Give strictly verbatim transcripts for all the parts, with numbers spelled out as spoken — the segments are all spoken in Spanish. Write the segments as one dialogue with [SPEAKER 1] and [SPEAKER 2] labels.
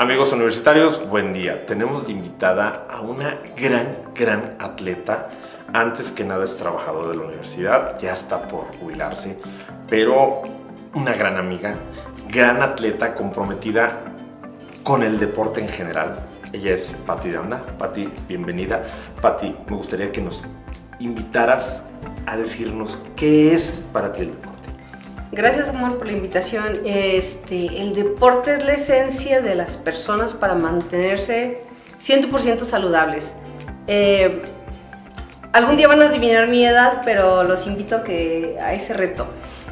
[SPEAKER 1] Amigos universitarios, buen día. Tenemos de invitada a una gran, gran atleta. Antes que nada es trabajadora de la universidad, ya está por jubilarse, pero una gran amiga, gran atleta comprometida con el deporte en general. Ella es Pati de Anda. Pati, bienvenida. Pati, me gustaría que nos invitaras a decirnos qué es para ti el deporte.
[SPEAKER 2] Gracias, Omar, por la invitación. Este, el deporte es la esencia de las personas para mantenerse cien por ciento saludables. Eh, algún día van a adivinar mi edad, pero los invito a, que, a ese reto.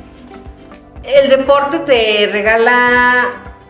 [SPEAKER 2] El deporte te regala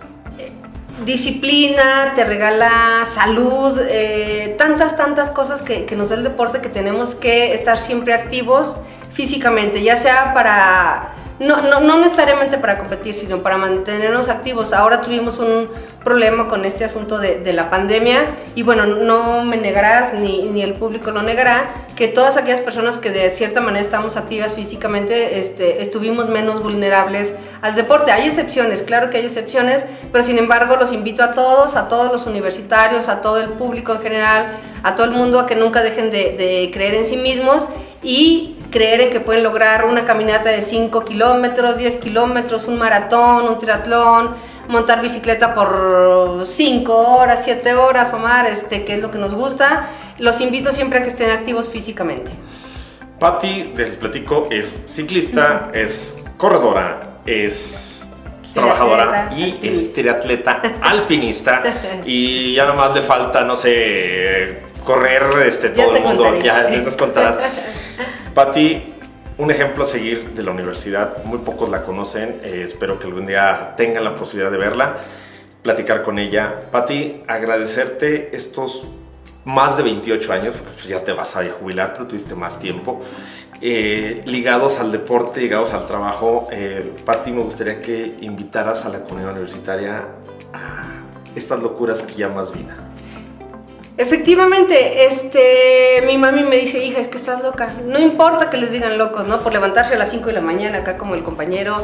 [SPEAKER 2] disciplina, te regala salud, eh, tantas, tantas cosas que, que nos da el deporte, que tenemos que estar siempre activos físicamente, ya sea para... No, no, no necesariamente para competir, sino para mantenernos activos. Ahora tuvimos un problema con este asunto de, de la pandemia y bueno, no me negarás, ni, ni el público lo negará, que todas aquellas personas que de cierta manera estamos activas físicamente, este, estuvimos menos vulnerables al deporte. Hay excepciones, claro que hay excepciones, pero sin embargo los invito a todos, a todos los universitarios, a todo el público en general, a todo el mundo, a que nunca dejen de, de creer en sí mismos y creer en que pueden lograr una caminata de cinco kilómetros, diez kilómetros, un maratón, un triatlón, montar bicicleta por cinco horas, siete horas, Omar, este, que es lo que nos gusta. Los invito siempre a que estén activos físicamente.
[SPEAKER 1] Pati, les platico, es ciclista, uh-huh. es corredora, es trabajadora y alpinista. Es triatleta, alpinista y ya nada más le falta, no sé, correr este, todo el mundo, contaré. Ya nos contarás. Pati, un ejemplo a seguir de la universidad, muy pocos la conocen, eh, espero que algún día tengan la posibilidad de verla, platicar con ella. Pati, agradecerte estos más de veintiocho años, porque pues ya te vas a jubilar, pero tuviste más tiempo, eh, ligados al deporte, ligados al trabajo. Eh, Pati, me gustaría que invitaras a la comunidad universitaria a estas locuras que llamas vida.
[SPEAKER 2] Efectivamente, este, mi mami me dice, hija, es que estás loca. No importa que les digan locos, ¿no? Por levantarse a las cinco de la mañana, acá como el compañero,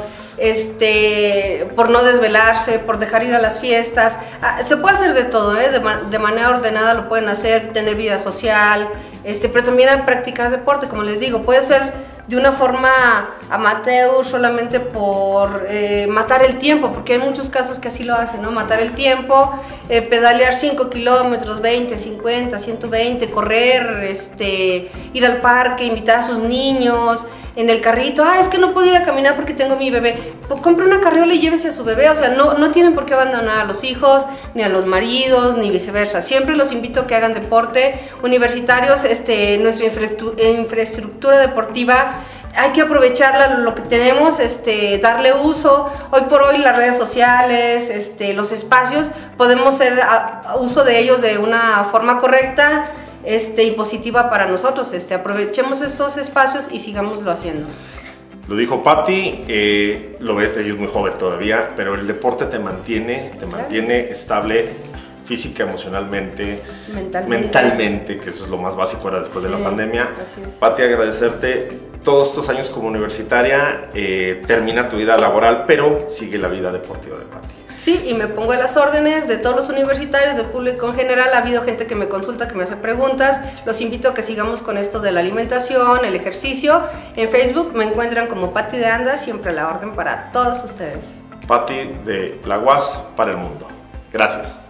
[SPEAKER 2] este, por no desvelarse, por dejar ir a las fiestas. Ah, se puede hacer de todo, ¿eh? De, ma de manera ordenada lo pueden hacer, tener vida social, este, pero también a practicar deporte, como les digo. Puede ser de una forma amateur, solamente por eh, matar el tiempo, porque hay muchos casos que así lo hacen, ¿no? Matar el tiempo, eh, pedalear cinco kilómetros, veinte, cincuenta, ciento veinte, correr, este, ir al parque, invitar a sus niños, en el carrito, ah, es que no puedo ir a caminar porque tengo mi bebé. Pues compre una carriola y llévese a su bebé, o sea, no, no tienen por qué abandonar a los hijos, ni a los maridos, ni viceversa. Siempre los invito a que hagan deporte. Universitarios, este, nuestra infraestructura deportiva, hay que aprovecharla, lo que tenemos, este, darle uso. Hoy por hoy las redes sociales, este, los espacios, podemos hacer a, a uso de ellos de una forma correcta, Este, y positiva para nosotros. Este, aprovechemos estos espacios y sigámoslo haciendo.
[SPEAKER 1] Lo dijo Pati, eh, lo ves, ella es muy joven todavía, pero el deporte te mantiene, te mantiene claro. estable física, emocionalmente, mentalmente. mentalmente, que eso es lo más básico ahora después sí, de la pandemia. Pati, agradecerte todos estos años como universitaria, eh, termina tu vida laboral, pero sigue la vida deportiva de Pati.
[SPEAKER 2] Sí, y me pongo a las órdenes de todos los universitarios, del público en general. Ha habido gente que me consulta, que me hace preguntas. Los invito a que sigamos con esto de la alimentación, el ejercicio. En Facebook me encuentran como Pati de Anda, siempre a la orden para todos ustedes.
[SPEAKER 1] Pati de la U A S para el mundo. Gracias.